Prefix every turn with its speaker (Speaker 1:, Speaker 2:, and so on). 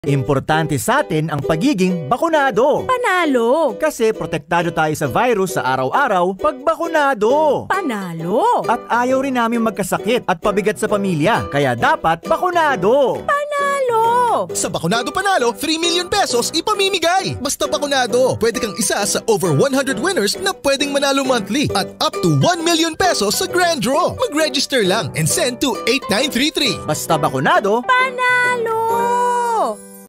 Speaker 1: Importante sa atin ang pagiging bakunado.
Speaker 2: Panalo!
Speaker 1: Kasi protektado tayo sa virus sa araw-araw pag bakunado.
Speaker 2: Panalo!
Speaker 1: At ayaw rin namin magkasakit at pabigat sa pamilya. Kaya dapat bakunado.
Speaker 2: Panalo!
Speaker 3: Sa Bakunado Panalo, 3 million pesos ipamimigay. Basta bakunado, pwede kang isa sa over 100 winners na pwedeng manalo monthly at up to 1 million pesos sa grand draw. Mag-register lang and send to 8933.
Speaker 1: Basta bakunado,
Speaker 2: Panalo!